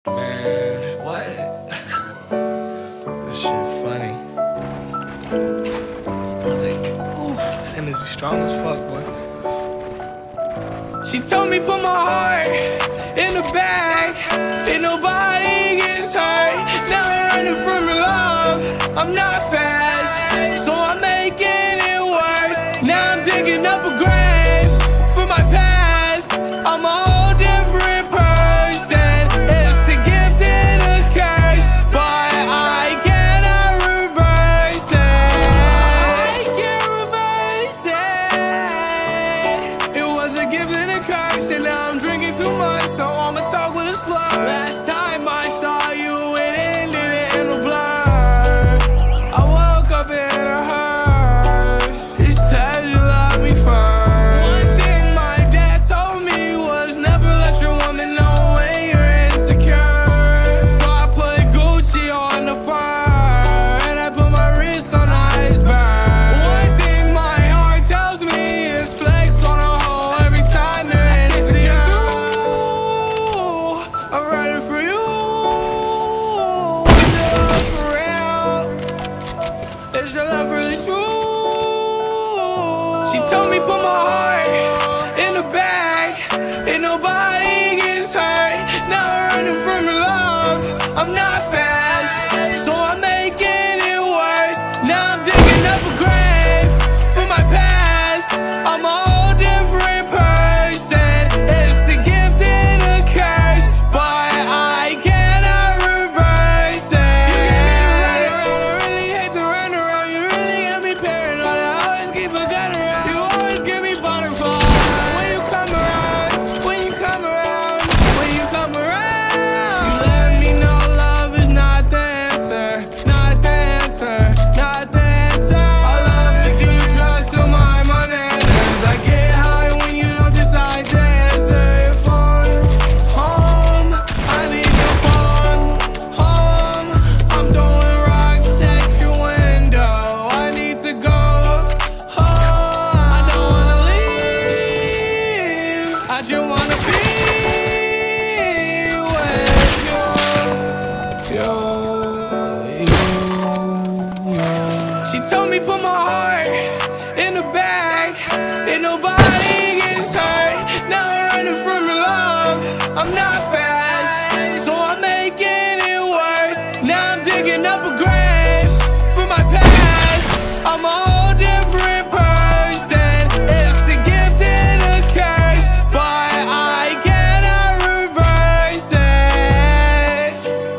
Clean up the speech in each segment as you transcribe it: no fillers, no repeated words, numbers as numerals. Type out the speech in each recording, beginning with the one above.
Man, what? This shit funny. I was like, ooh, energy strong as fuck, boy. She told me put my heart in the bag, and nobody gets hurt. Now I'm running from your love. I'm not fast, so I'm making it worse. Now I'm digging up a grave for my past. I'm a whole different person. It's a gift and a curse, but I cannot reverse it. I can't reverse it. It was a gift and a curse, and now I'm drinking too much, so I'ma talk with a slur. Last time I saw you, it ended in a blur. I woke up in a hearse. It said you love me first. One thing my dad told me was never let your woman know when you're insecure. So I put Gucci on the fur, and I put my wrist on the iceberg. One thing my heart tells me is flex on a hoe every time they're insecure. I'm running for you. Is your love for real? Is your love really true? She told me put my heart in the bag, and nobody gets hurt. Now I'm running from your love. I'm not fast, so I'm making it worse. Now I'm digging up a grave for my past. I'm a whole different person. It's a gift and a curse, but I cannot reverse it. I really hate to run around. You really got me paranoid. I always keep a gun around. You always give me butterflies when you come around. When you come around. When you come around. You let me know love is not the answer. Not the answer. Not the answer. I love to give you drugs to my bananas. I get high when you don't decide to answer your phone. Home, I need your phone. Home, I'm throwing rocks at your window. I need to go home. I don't wanna leave. I just wanna be with you. She told me put my heart in the bag, and nobody gets hurt. Now I'm running from your love. I'm not fast, so I'm making it worse. Now I'm digging up a grave for my past. I'm a whole different person. It's a gift and a curse, but I cannot reverse it.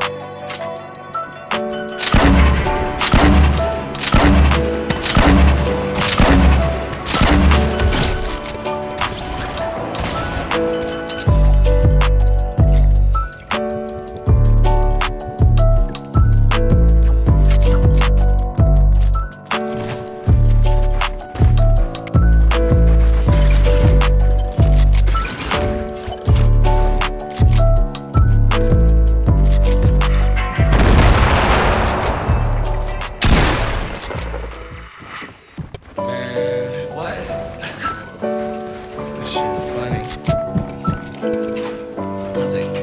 Man, what? This shit funny. I was like,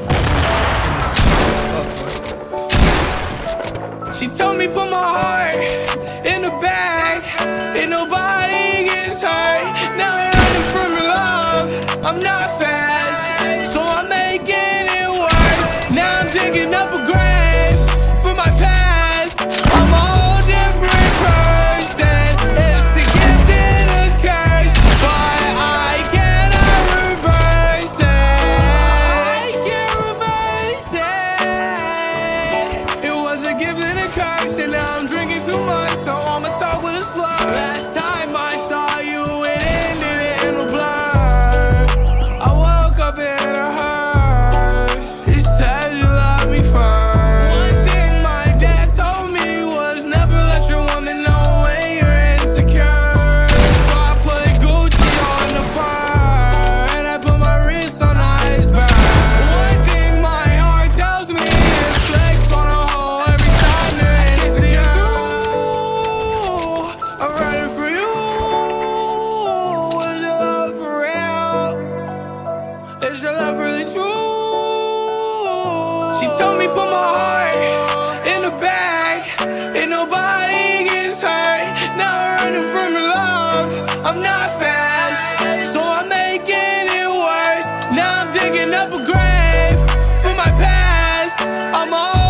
fuck, boy. She told me put my heart in the bag, and nobody gets hurt. Now I'm running from your love. I'm not fast, so I'm making it worse. Now I'm digging up a grave for my past. I'm a whole different person. It's a gift and a curse, but I cannot reverse it. I can't reverse it. It was a gift and a curse, and now I'm drinking too much, so I'ma talk with a slur. Last time I saw you, it ended in a blur. I woke up in a hearse. It said you love me first. She told me put my heart in the bag, and nobody gets hurt. Now I'm running from your love, I'm not fast, so I'm making it worse. Now I'm digging up a grave for my past. I'm all